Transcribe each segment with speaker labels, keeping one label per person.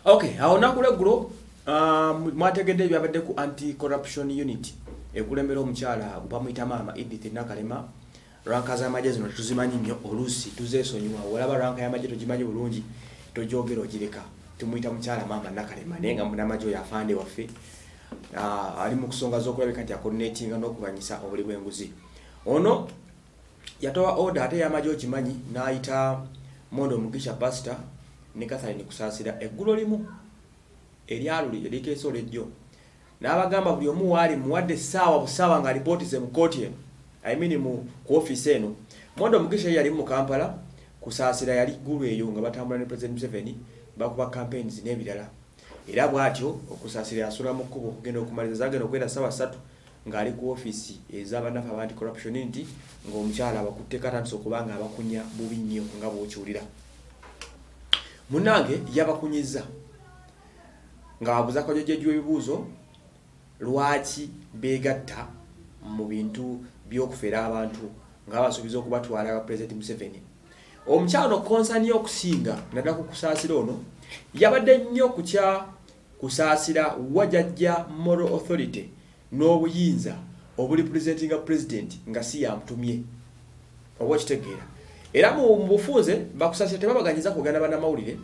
Speaker 1: Okay, awo nakuleggulo mwategedde byabadde ku anti-corruption unit ekulembera omukyala bamuyita maama Edith Nakalema. Ranka z'amagye zino tuzimanyi nnyo oluusi tuzeesonyiwa olaba ranka y'amagye togimanyi bulungi tojogera ogireka tumuyita mukyala maama Nakalema naye nga munamagye oyo afande waffe ali mu kusonga z'okulabika nti akoordinatinga n'okubanyisa obuli bw'enguzi. Ono yatowa order ate y'amagye okimanyi n'ayita Mondo Mugisha Pastor ne Catherine Kusasira eggulo limu eryaluli erikeeso lejjo n'abagamba buli omu waali muwadde ssaawa busaawa nga alipooti mu kooti eno mu office eno. Mondo Mugisha yali mu Kampala, Kusasira yali ggulu eyo nga batambula ne President Museveni bakuba campaigns n'ebirala. Era bw'atyo Okusasira yasula mu kkubo okugenda okumaliza zagenda okwera ssaawa 3 ng'ali ku office ez'abanafu abantu corruption unit ng'omukyala abakutte katandise okubanga abakunya bubi nnyo nga bw'okiwulira. Munange yabakunyiza ng'ababuza akajojjejju ebibuuzo lwaki beegatta mu bintu by'okufera abantu ng'abasuubiza okubatwala aba President Museveni. Omukyala okonsani okusinga naddala ku Kusasira ono yabadde nnyo kukya Kusasira wajajja moral authority n'obuyinza obuli presentinga president nga si yamutumye oba kitegeera. Era mu bufunze bakusasira tebabaganyiza kugana bannamawulire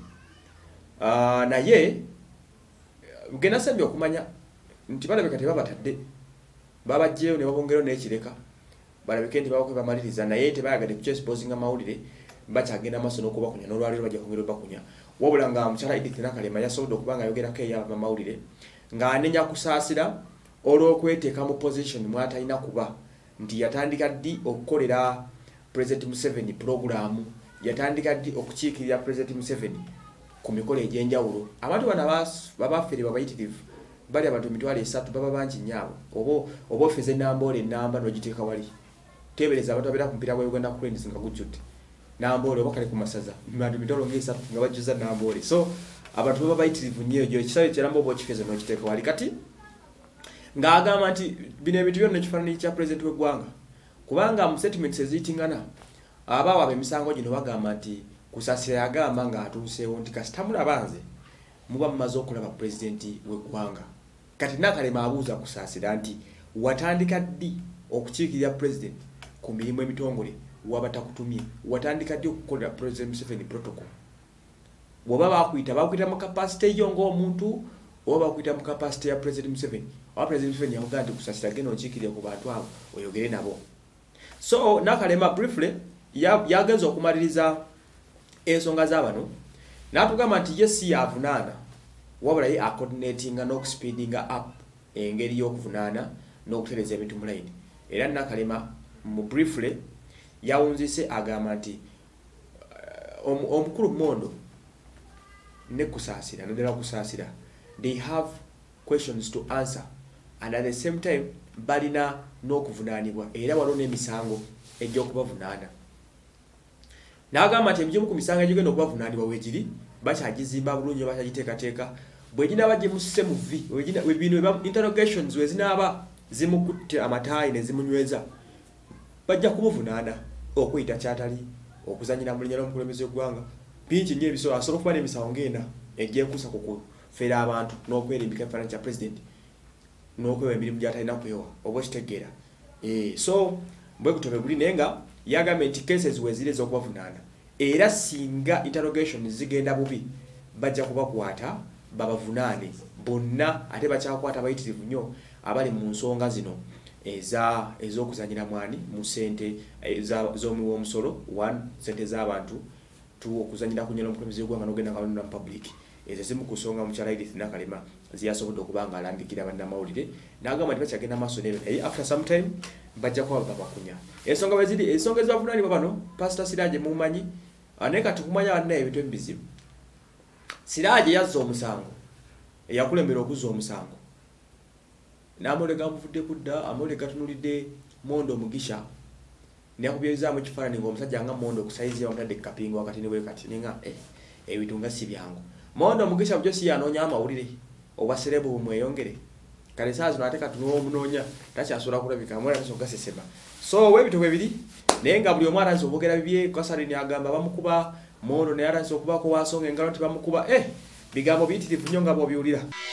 Speaker 1: naye genda sembye okumanya nti balabika tebabatadde babajjeyo ne babongereyo n'ekireka balabike nti babakwe bamaliriza naye tebayagadde kukyesipozinga mawulire bakyagenda maaso n'okubakunya n'olwaliro bajja kwongera bakunya wabula nga mukyala Edith Nakalema yasobodde okuba nga ayogerako ey'abamawulire ng'anenya Kusasira olw'okweteeka mu position mwatalina kuba nti yatandika ddi okukolera President Museveni programu yatandika ddi okukiikirira President Museveni ku mikolo egy'enjawulo. Abantu bano babafere babayitirivu bali abantu 3 baba bangi nnyabo oba ofeze namboola ennamba n'ogiteeka wali teebereza abantu abeera ku mupiira gwa Uganda Cranes nga gujjudde namboola oba kale ku masaza abantu 3 nga bajjuza namboola. So abantu baba bayitirivu nnyo egyo ekisawe kyeramba oba okifeze n'ogiteeka wali kati ng'agamba nti bino ebintu byonna ekifaananyi kya President w'eggwanga kubanga mu settlements eziyitingana abaawo ab'emisango gino bagamba nti Kusasira yagamba ng'atuuseewo nti kasita mulaba nze muba mumaze okulaba pulezidenti w'eggwanga. Kati Nakalema abuuza Kusasira nti watandika ddi okukiikirira pulezidenti ku mirimu emitongole waba takutumye watandika ddi okukolera President Museveni protocol bw'oba bakuyita mu kapasite yo ng'omuntu oba bakuyita mu kapasite ya President Museveni oba President Museveni yakugamba nti Kusasira genda okiikirire ku bantu abo oyogere nabo. So Nakalema briefly yagenza okumaliriza ensonga z'abano n'atugamba nti ye si yavunaana wabula ye acoordinatinga n'okuspeedinga up engeri y'okuvunaana n'okutereeza ebintu mu layini. Era Nakalema mu briefly yawunzise agamba nti omukulu Mondo ne Kusasira naddala Kusasira they have questions to answer and at the same time balina n'okuvunaanibwa era waliwo n'emisango egy'okubavunaana. N'agamba nti ebigimu ku misango egigenda okubavunaanibwa weegiri bakyagizimba bulungi bakyagiteekateeka bwe ginaaba gye musise mu bino interrogations we zinaaba zimukutte amataayi ne zimunyweza bajja kumuvunaana okuyita kyatali okuzanyira mu linnya ly'omukulembeze w'eggwanga bingi nnyo ebisobola asobola okuba n'emisango ng'ena egyekuusa ku kufeera abantu n'okwerimbika ekifaananyi kya pulezidenti n'okwewa emirimu gy'atalina kwewa oba okitegeera. So bwe gutobe guli naye nga yagambye nti cases wezire z'okubavunaana era singa interrogation zigenda bubi bajja kubakwata babavunaane bonna ate bakyakwata bayitirivu nnyo abali mu nsonga zino ez'okuzanyira mwani mu ssente z'omuwa omusolo 1 ssente z'abantu 2 okuzanyira ku nnyala omukulembeze w'eggwanga n'ogenda kalonda mu public ezo zimu ku nsonga mukyala Edith Nakalema ziyasobodde okuba nga alambikira bannamawulire n'agamba nti bakyagenda maaso n'ebyo naye after some time bajja kuba babakunya ensonga bwe ziri ensonga ezibavunaanibwa bano Pastor Siraje mumanyi naye kati kumanya bannaye ebintu ebizibu. Siraje yazza omusango eyakulembera okuzza omusango n'amawulire gamuvudde kudda amawulire gatunulidde Mondo Mugisha neyakubyezaamu ekifaananyi ng'omusajja nga Mondo okusayizira bamutadde kapingo wakati ne bwe kati ninga ebintu nga si byangu. Mondo Mugisha bujjo si yanoonya amawulire oba serebu bumweyongere kale saa zino ate katunomunoonya takyasobola kulabika amawulire ateso gasesema. So webito bwe biri naye nga buli omu atanze obwogera bibye Catherine agamba bamukuba Mondo naye atanze okubako wansonga engalo nti bamukuba bigambo biyitirivu nnyo nga bw'obiwulira.